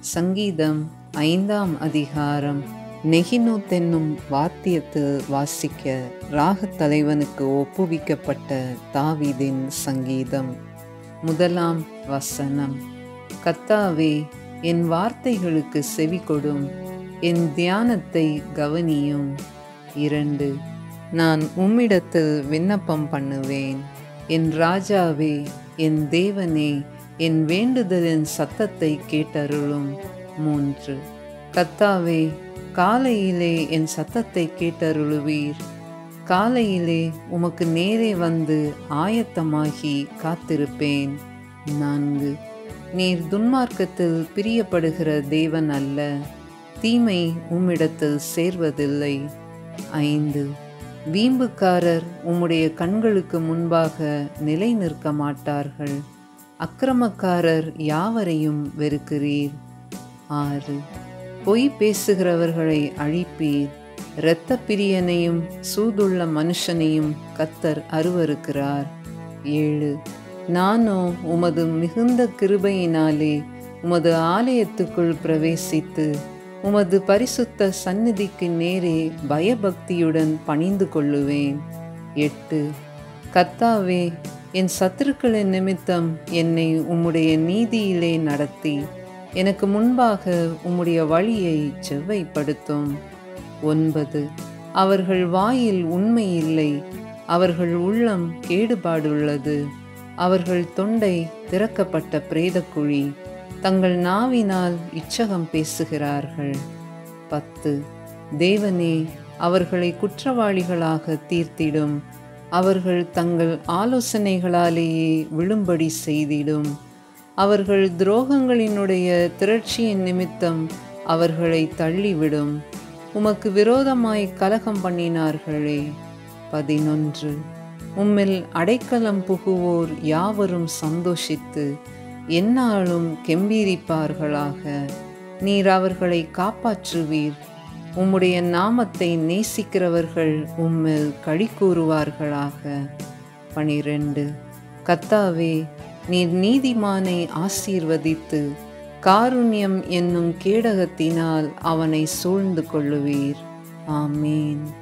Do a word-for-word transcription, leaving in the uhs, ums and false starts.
சங்கீதம் ஐந்தாம் அதிகாரம். நெகினோத் என்னும் வாத்தியத்தில் வாசிக்க ராகத் தலைவனுக்கு ஒப்புவிக்கப்பட்ட தாவீதின் சங்கீதம். முதலாம் வசனம். கர்த்தாவே, என் வார்த்தைகளுக்கு செவிகொடும், என் தியானத்தை கவனியும். இரண்டு. நான் உம்மிடத்தில் விண்ணப்பம் பண்ணுவேன். என் ராஜாவே, என் தேவனே, என் வேண்டுதலின் சத்தத்தை கேட்டருளும். மூன்று. கர்த்தாவே, காலையிலே என் சத்தத்தை கேட்டருளுவீர். காலையிலே உமக்கு நேரே வந்து ஆயத்தமாகி காத்திருப்பேன். நான்கு. நீர் துன்மார்க்கத்தில் பிரியப்படுகிற தேவன் அல்ல, தீமை உம்மிடத்தில் சேர்வதில்லை. ஐந்து. வீம்புக்காரர் உம்முடைய கண்களுக்கு முன்பாக நிலை நிற்க மாட்டார்கள், அக்கிரமக்காரர் யாவரையும் வெறுக்கிறீர். ஆறு. பொய் பேசுகிறவர்களை அழிப்பீர், இரத்த பிரியனையும் சூதுள்ள மனுஷனையும் கர்த்தர் அருவருக்கிறார். ஏழு. நானோ உமது மிகுந்த கிருபையினாலே உமது ஆலயத்துக்குள் பிரவேசித்து உமது பரிசுத்த சந்நிதிக்கு நேரே பயபக்தியுடன் பணிந்து கொள்ளுவேன். எட்டு. கர்த்தாவே, என் சத்துருக்களின் நிமித்தம் என்னை உம்முடைய நீதியிலே நடத்தி எனக்கு முன்பாக உம்முடைய வழியை செவ்வைப்படுத்தும். ஒன்பது. அவர்கள் வாயில் உண்மை இல்லை, அவர்கள் உள்ளம் கேடுபாடுள்ளது, அவர்கள் தொண்டை திறக்கப்பட்ட பிரேதக்குழி, தங்கள் நாவினால் இச்சகம் பேசுகிறார்கள். பத்து. தேவனே, அவர்களை குற்றவாளிகளாக தீர்த்திடும், அவர்கள் தங்கள் ஆலோசனைகளாலேயே விழும்படி செய்திடும். அவர்கள் துரோகங்களினுடைய திரட்சியின் நிமித்தம் அவர்களை தள்ளிவிடும், உமக்கு விரோதமாய் கலகம் பண்ணினார்களே. பதினொன்று. உம்மில் அடைக்கலம் புகுவோர் யாவரும் சந்தோஷித்து எந்நாளும் கெம்பீரிப்பார்களாக. நீர் அவர்களை காப்பாற்றுவீர், உம்முடைய நாமத்தை நேசிக்கிறவர்கள் உம்மில் களி கூறுவார்களாக. பனிரெண்டு. கர்த்தாவே, நீர் நீதிமானை ஆசீர்வதித்து காருண்யம் என்னும் கேடகத்தினால் அவனை சூழ்ந்து கொள்ளுவீர். ஆமேன்.